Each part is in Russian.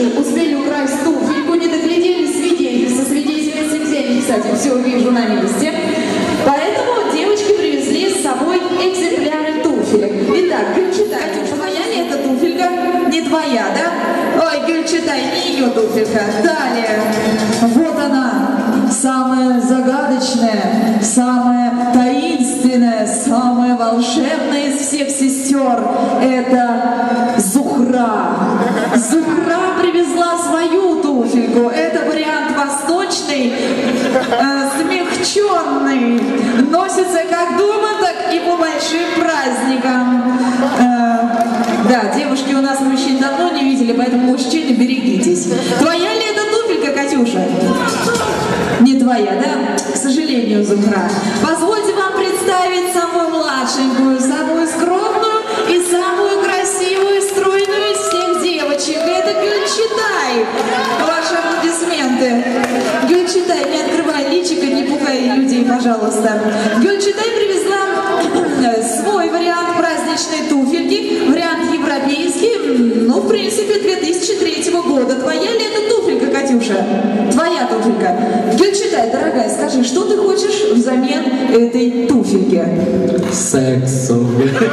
Катюши успели украсть туфельку, не доглядели свидетельства, свидетельницы взяли, кстати, все вижу на месте. Поэтому девочки привезли с собой экземпляры туфелек. Итак, Гюльчатай, Катюша, твоя ли это туфелька? Не твоя, да? Ой, Гюльчатай, не ее туфелька. Далее. Вот она, самая загадочная, самая таинственная, самая волшебная из всех сестер. Это Зухра. Зухра привезла свою туфельку. Это вариант восточный, смягченный. Носится как дома, так и по большим праздникам. Да, девушки у нас мужчин давно не видели, поэтому мужчины, берегитесь. Твоя ли это туфелька, Катюша? Не твоя, да? К сожалению, Зухра. Позвольте вам представить самую младшенькую, самую скромную и самую красивую, стройную из всех девочек. Это Гюльчатай. Ваши аплодисменты. Гюльчатай, не открывай личико, не пугай людей, пожалуйста. Гюльчатай привезла свой вариант праздничной туфельки, вариант европейский, ну, в принципе, 2003 года. Твоя ли это туфелька, Катюша? Твоя туфелька. Гюльчатай, дорогая, скажи, что ты хочешь взамен этой туфельки? Сексу.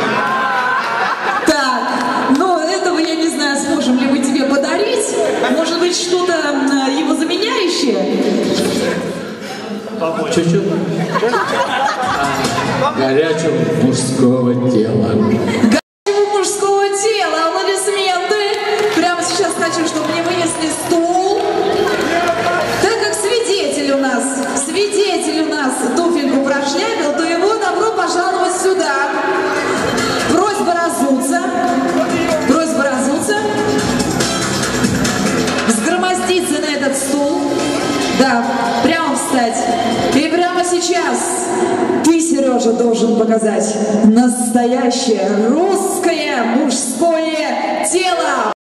Так, ну, этого я не знаю, сможем ли мы тебе подарить. Может быть, что-то его заменяющее? Чуть-чуть. Горячего мужского тела. Горячего мужского тела, аплодисменты. Прямо сейчас хочу, чтобы мне вынесли стул. Так как свидетель у нас туфельку прошляпил, то его добро пожаловать сюда. Просьба разуться. Просьба разуться. Взгромоздиться на этот стул. Да, прямо встать. И прямо сейчас ты, Сережа, должен показать настоящее русское мужское тело.